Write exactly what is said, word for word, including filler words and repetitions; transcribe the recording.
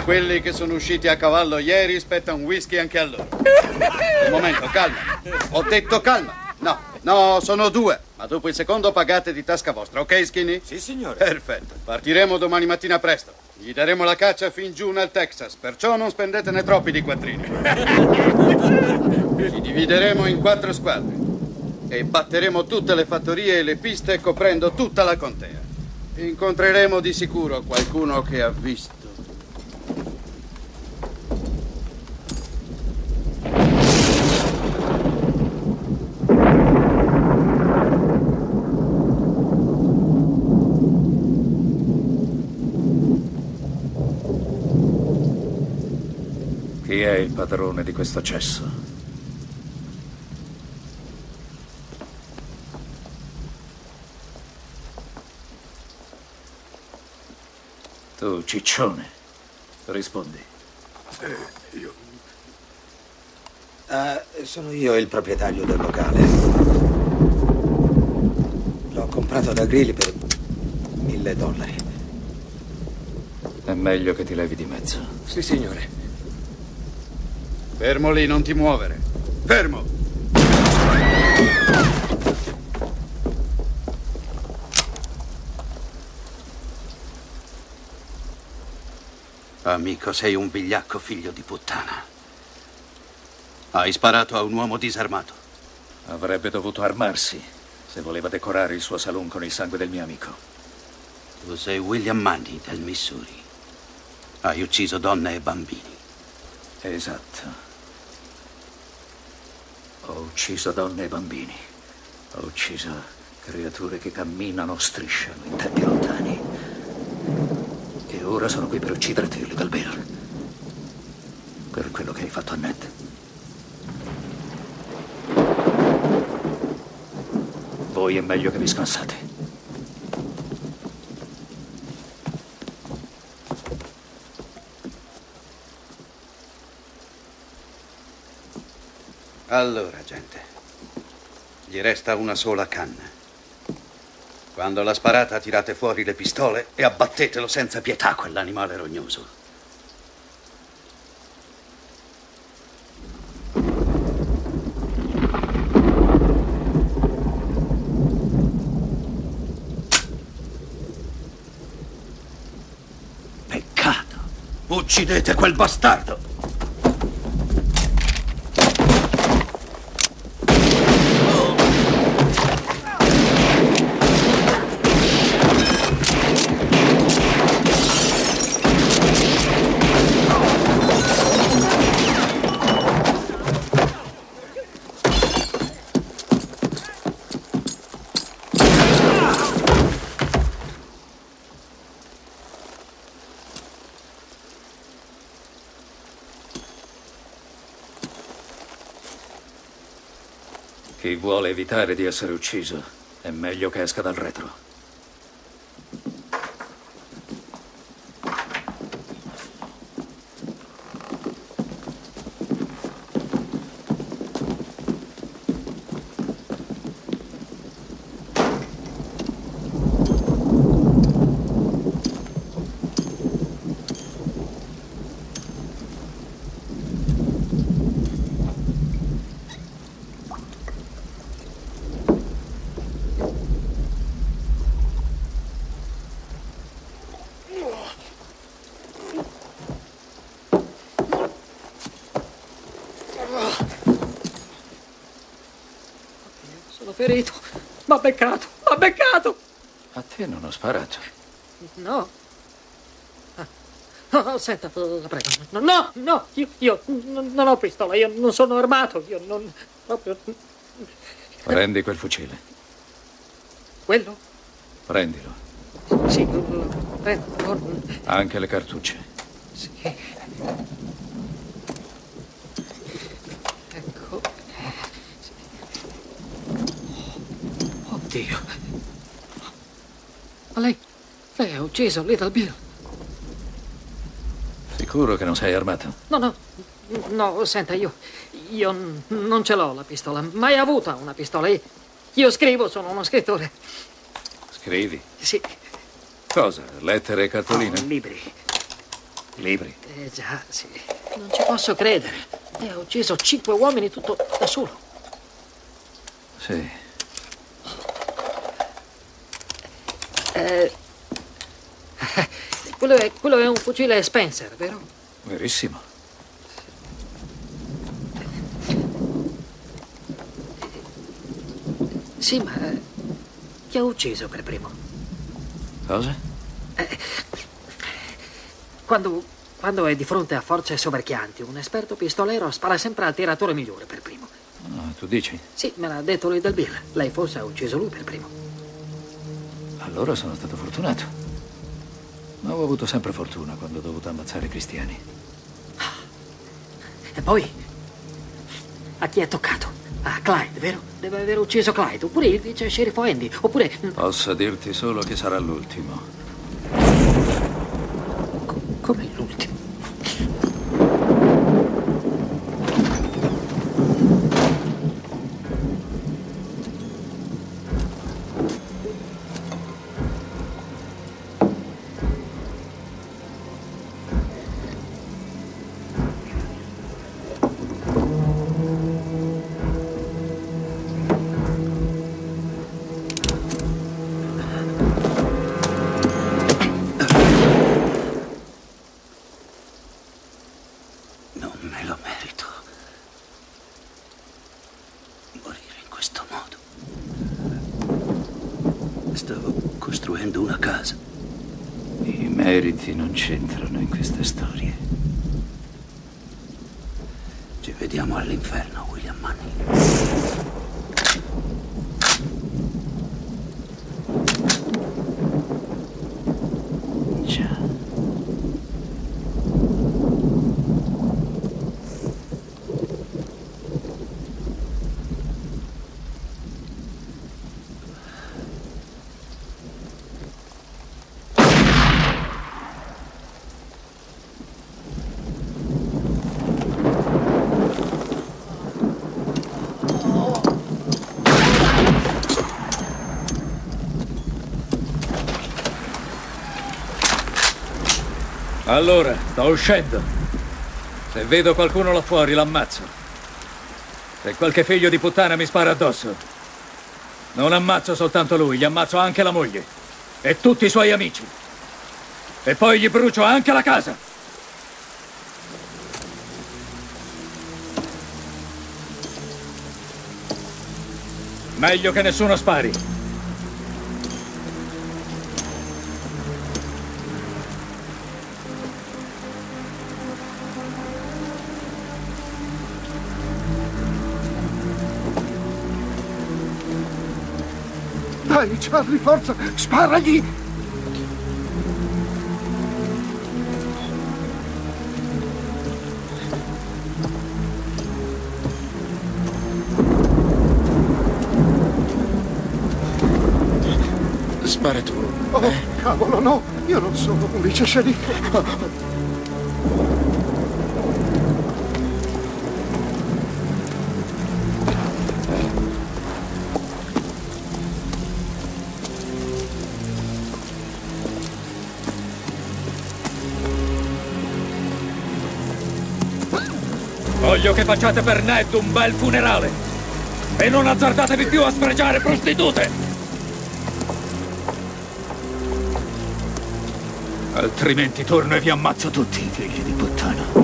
a quelli che sono usciti a cavallo ieri spetta un whisky anche a loro. Un momento, calma. Ho detto calma. No, no, sono due. Ma dopo il secondo pagate di tasca vostra, ok, Skinny? Sì, signore. Perfetto. Partiremo domani mattina presto. Gli daremo la caccia fin giù nel Texas, perciò non spendetene troppi di quattrini. Ci divideremo in quattro squadre e batteremo tutte le fattorie e le piste coprendo tutta la contea. Incontreremo di sicuro qualcuno che ha visto. Chi è il padrone di questo cesso? Tu, ciccione, rispondi. Eh, io... Ah, sono io il proprietario del locale. L'ho comprato da Greeley per mille dollari. È meglio che ti levi di mezzo. Sì, signore. Fermo lì, non ti muovere. Fermo! Amico, sei un vigliacco figlio di puttana. Hai sparato a un uomo disarmato. Avrebbe dovuto armarsi se voleva decorare il suo saloon con il sangue del mio amico. Tu sei William Manny del Missouri. Hai ucciso donne e bambini. Esatto. Ho ucciso donne e bambini. Ho ucciso creature che camminano, strisciano in tempi lontani. E ora sono qui per uccidere te, Little Bill. Per quello che hai fatto a Ned. Voi è meglio che vi scansate. Allora, gente, gli resta una sola canna. Quando l'ha sparata, tirate fuori le pistole e abbattetelo senza pietà quell'animale rognoso. Peccato! Uccidete quel bastardo! Chi vuole evitare di essere ucciso è meglio che esca dal retro. Ferito, m'ha beccato, m'ha beccato! A te non ho sparato. No. Ah. Oh, senta, la prego. No, no, io, io non ho pistola, io non sono armato, io non... proprio... Prendi quel fucile. Quello? Prendilo. Sì, lo prendo. Anche le cartucce. Sì. Ecco. Dio. Ma lei... lei ha ucciso Little Bill? Sicuro che non sei armato? No, no. No, senta, io... io non ce l'ho la pistola. Mai avuta una pistola. Io scrivo, sono uno scrittore. Scrivi? Sì. Cosa? Lettere e cartoline? Oh, libri. Libri. Eh già, sì. Non ci posso credere. E ha ucciso cinque uomini tutto da solo. Sì. Eh, quello, è, quello è un fucile Spencer, vero? Verissimo. Sì, ma eh, chi ha ucciso per primo? Cosa? Eh, quando, quando è di fronte a forze soverchianti, un esperto pistolero spara sempre al tiratore migliore per primo. Ah, tu dici? Sì, me l'ha detto Little Bill. Lei forse ha ucciso lui per primo. Allora sono stato fortunato. Ma ho avuto sempre fortuna quando ho dovuto ammazzare i cristiani. E poi? A chi è toccato? A Clyde, vero? Deve aver ucciso Clyde. Oppure il vice sceriffo Andy. Oppure... Posso dirti solo che sarà l'ultimo. Co- come l'ultimo? Non me lo merito. Morire in questo modo. Stavo costruendo una casa. I meriti non c'entrano in queste storie. Ci vediamo all'inferno, William Manning. Già. Allora, sto uscendo. Se vedo qualcuno là fuori, l'ammazzo. Se qualche figlio di puttana mi spara addosso, non ammazzo soltanto lui, gli ammazzo anche la moglie e tutti i suoi amici. E poi gli brucio anche la casa. Meglio che nessuno spari. Dai, Charlie, forza! Sparagli! Spara tu. Oh, eh? Cavolo, no! Io non sono un vice sceriffo. Voglio che facciate per Ned un bel funerale. E non azzardatevi più a sfregiare prostitute. Altrimenti torno e vi ammazzo tutti, figli di puttana.